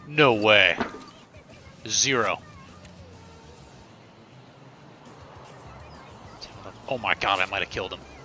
No way. 0. Oh my god, I might have killed him.